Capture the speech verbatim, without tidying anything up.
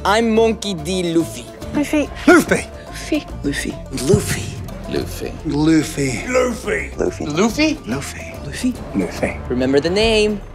I'm Monkey D. Luffy. Luffy. Luffy. Luffy. Luffy. Luffy. Luffy. Luffy. Luffy. Luffy? Luffy. Luffy. Luffy. Remember the name.